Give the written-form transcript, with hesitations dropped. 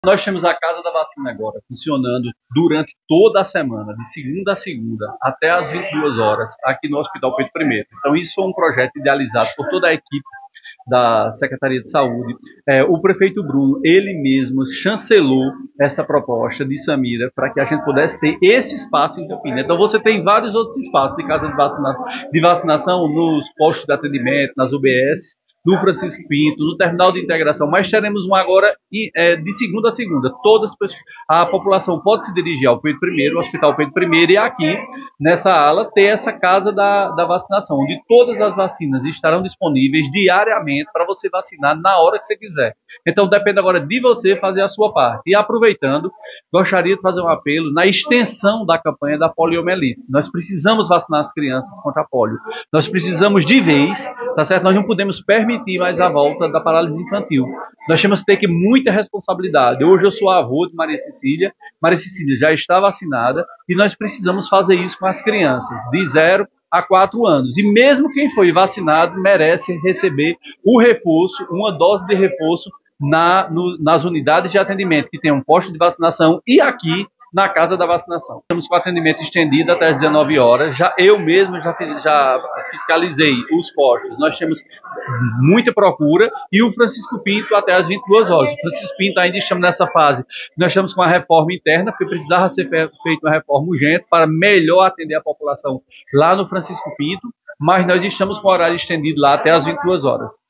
Nós temos a Casa da Vacina agora funcionando durante toda a semana, de segunda a segunda, até às 22 horas, aqui no Hospital Pedro I. Então, isso foi um projeto idealizado por toda a equipe da Secretaria de Saúde. O prefeito Bruno, ele mesmo chancelou essa proposta de Samira para que a gente pudesse ter esse espaço em Campina. Então, você tem vários outros espaços de casa de vacinação nos postos de atendimento, nas UBS, no Francisco Pinto, no terminal de integração, mas teremos um agora de segunda a segunda. A população pode se dirigir ao Pedro I, ao Hospital Pedro I, e aqui, nessa ala, ter essa casa da vacinação, onde todas as vacinas estarão disponíveis diariamente para você vacinar na hora que você quiser. Então, depende agora de você fazer a sua parte. E aproveitando, gostaria de fazer um apelo na extensão da campanha da poliomielite. Nós precisamos vacinar as crianças contra a polio. Nós precisamos de vez, tá certo? Nós não podemos permitir mais a volta da parálise infantil. Nós temos que ter muita responsabilidade. Hoje eu sou avô de Maria Cecília. Maria Cecília já está vacinada e nós precisamos fazer isso com as crianças de 0 a 4 anos. E mesmo quem foi vacinado receber o reforço, uma dose de reforço nas unidades de atendimento que tem um posto de vacinação e aqui na casa da vacinação. Estamos com atendimento estendido até as 19 horas. Eu mesmo já fiscalizei os postos. Nós temos muita procura e o Francisco Pinto até as 22 horas. O Francisco Pinto ainda estamos nessa fase. Nós estamos com a reforma interna, porque precisava ser feita uma reforma urgente para melhor atender a população lá no Francisco Pinto, mas nós estamos com o horário estendido lá até as 22 horas.